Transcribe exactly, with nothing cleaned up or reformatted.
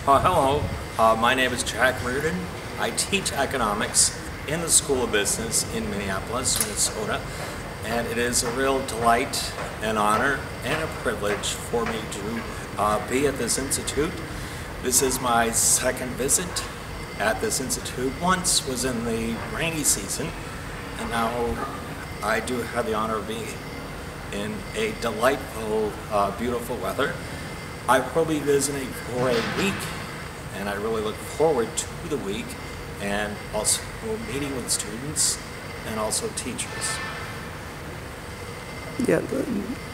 Uh, hello, uh, my name is Jack Reardon. I teach economics in the School of Business in Minneapolis, Minnesota, and it is a real delight and honor and a privilege for me to uh, be at this institute. This is my second visit at this institute. Once was in the rainy season, and now I do have the honor of being in a delightful, uh, beautiful weather. I will be visiting for a week, and I really look forward to the week and also meeting with students and also teachers. Yeah.